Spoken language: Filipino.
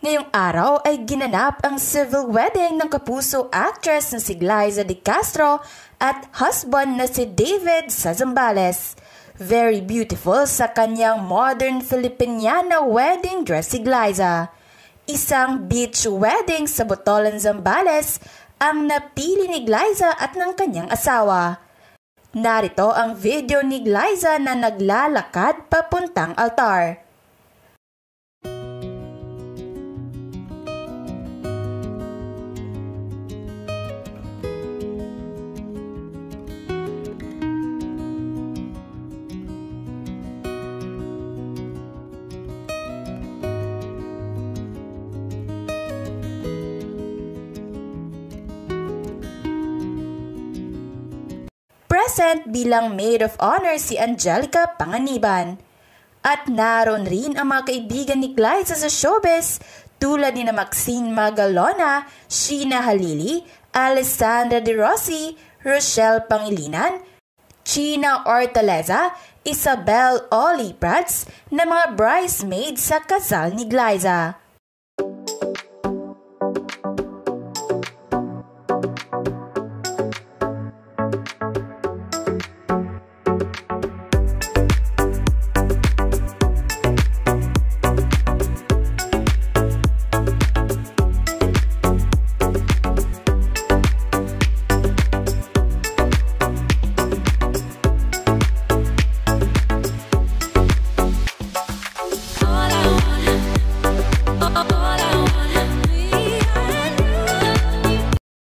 Ngayong araw ay ginanap ang civil wedding ng kapuso actress na si Glaiza De Castro at husband na si David sa ZAMBALES. Very beautiful sa kanyang modern Filipiniana wedding dress si Glaiza. Isang beach wedding sa Botolan, Zambales ang napili ni Glaiza at ng kanyang asawa. Narito ang video ni Glaiza na naglalakad papuntang altar. Present bilang maid of honor si Angelica Panganiban. At naroon rin ang mga kaibigan ni Glaiza sa showbiz tulad ni Maxine Magalona, Sheena Halili, Alessandra De Rossi, Rochelle Pangilinan, China Ortaleza, Isabel Oli Prats na mga bridesmaids sa kasal ni Glaiza.